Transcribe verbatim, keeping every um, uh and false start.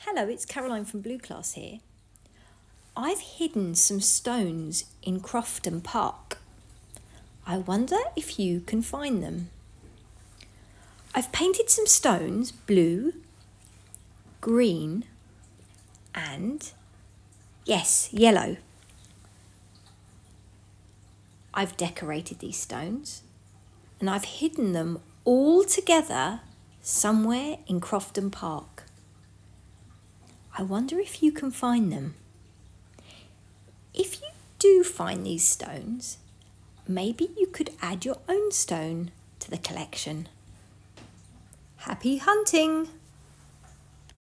Hello, it's Caroline from Blue Class here. I've hidden some stones in Crofton Park. I wonder if you can find them. I've painted some stones blue, green and, yes, yellow. I've decorated these stones and I've hidden them all together somewhere in Crofton Park. I wonder if you can find them. If you do find these stones, maybe you could add your own stone to the collection. Happy hunting!